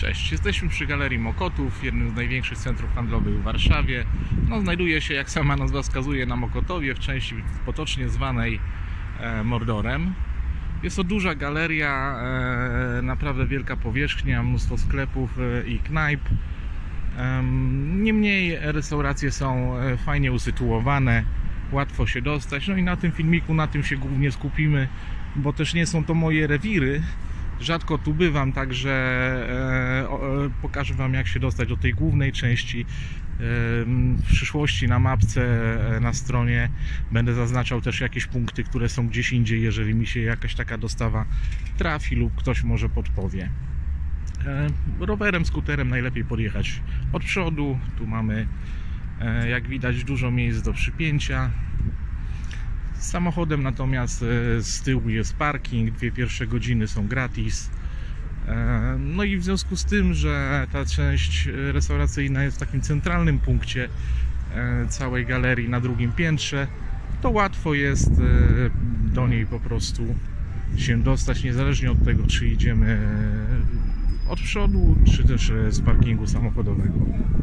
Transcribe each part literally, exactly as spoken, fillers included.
Cześć, jesteśmy przy Galerii Mokotów, jednym z największych centrów handlowych w Warszawie. No, znajduje się, jak sama nazwa wskazuje, na Mokotowie, w części potocznie zwanej e, Mordorem. Jest to duża galeria, e, naprawdę wielka powierzchnia, mnóstwo sklepów e, i knajp. E, niemniej restauracje są fajnie usytuowane, łatwo się dostać. No i na tym filmiku, na tym się głównie skupimy, bo też nie są to moje rewiry. Rzadko tu bywam, także e, o, pokażę Wam, jak się dostać do tej głównej części. E, w przyszłości na mapce e, na stronie będę zaznaczał też jakieś punkty, które są gdzieś indziej, jeżeli mi się jakaś taka dostawa trafi lub ktoś może podpowie. E, rowerem, skuterem najlepiej podjechać od przodu. Tu mamy, e, jak widać, dużo miejsc do przypięcia. Samochodem natomiast z tyłu jest parking, dwie pierwsze godziny są gratis. No i w związku z tym, że ta część restauracyjna jest w takim centralnym punkcie całej galerii na drugim piętrze, to łatwo jest do niej po prostu się dostać, niezależnie od tego, czy idziemy od przodu, czy też z parkingu samochodowego.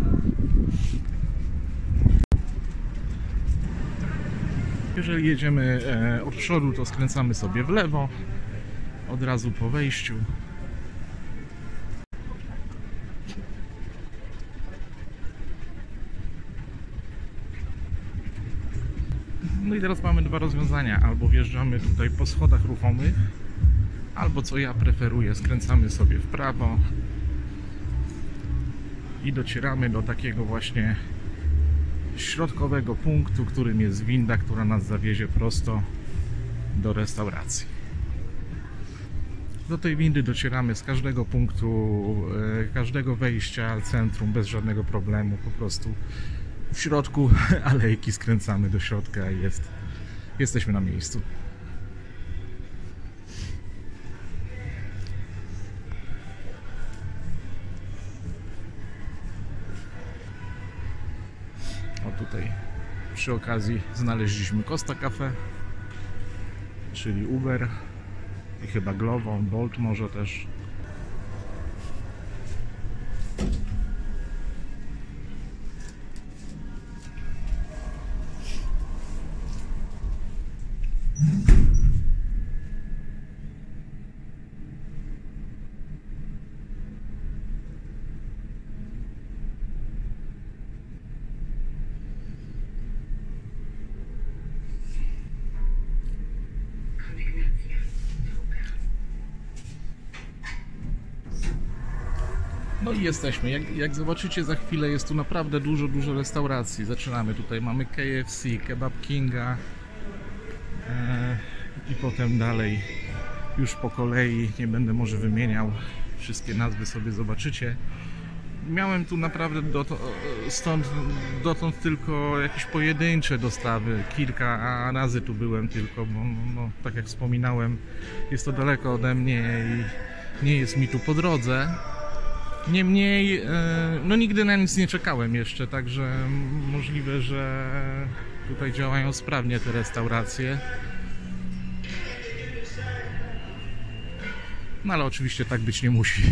Jeżeli jedziemy od przodu, to skręcamy sobie w lewo, od razu po wejściu. No i teraz mamy dwa rozwiązania: albo wjeżdżamy tutaj po schodach ruchomych, albo, co ja preferuję, skręcamy sobie w prawo i docieramy do takiego właśnie środkowego punktu, którym jest winda, która nas zawiezie prosto do restauracji. Do tej windy docieramy z każdego punktu, każdego wejścia centrum bez żadnego problemu. Po prostu w środku alejki skręcamy do środka i jest, jesteśmy na miejscu. O, tutaj przy okazji znaleźliśmy Costa Cafe, czyli Uber i chyba Glovo, Bolt może też. No i jesteśmy. Jak, jak zobaczycie, za chwilę jest tu naprawdę dużo, dużo restauracji. Zaczynamy. Tutaj mamy K F C, Kebab Kinga e, i potem dalej już po kolei. Nie będę może wymieniał, wszystkie nazwy sobie zobaczycie. Miałem tu naprawdę dotąd, stąd dotąd tylko jakieś pojedyncze dostawy. Kilka razy tu byłem tylko, bo no, tak jak wspominałem, jest to daleko ode mnie i nie jest mi tu po drodze. Niemniej, no nigdy na nic nie czekałem jeszcze, także możliwe, że tutaj działają sprawnie te restauracje. No ale oczywiście tak być nie musi.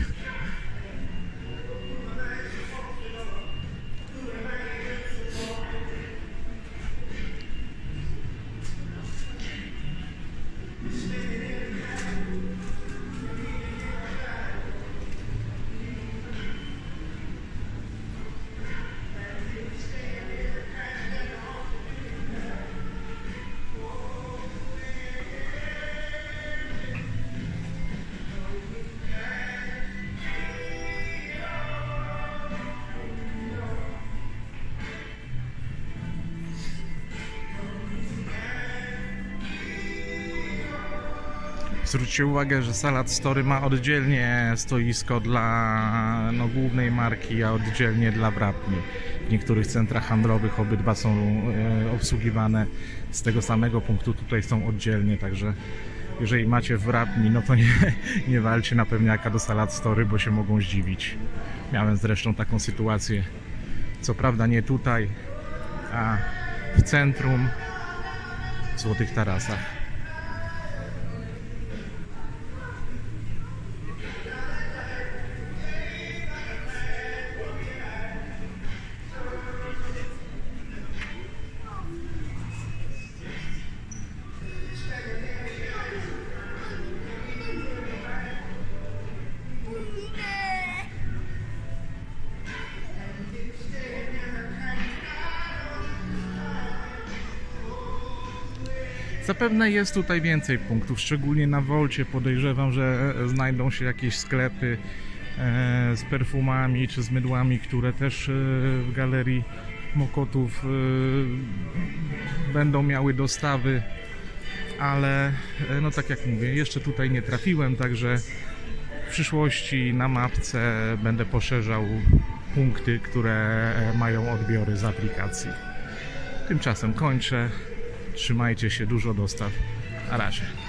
Zwróćcie uwagę, że Salad Story ma oddzielnie stoisko dla no, głównej marki, a oddzielnie dla wrapni. W niektórych centrach handlowych obydwa są e, obsługiwane z tego samego punktu, tutaj są oddzielnie, także jeżeli macie wrapni, no to nie, nie walcie na pewniaka do Salad Story, bo się mogą zdziwić. Miałem zresztą taką sytuację, co prawda nie tutaj, a w centrum, w Złotych Tarasach. Zapewne jest tutaj więcej punktów, szczególnie na Wolcie. Podejrzewam, że znajdą się jakieś sklepy e, z perfumami czy z mydłami, które też e, w galerii Mokotów e, będą miały dostawy, ale e, no tak jak mówię, jeszcze tutaj nie trafiłem, także w przyszłości na mapce będę poszerzał punkty, które mają odbiory z aplikacji. Tymczasem kończę. Trzymajcie się, dużo dostaw. Na razie.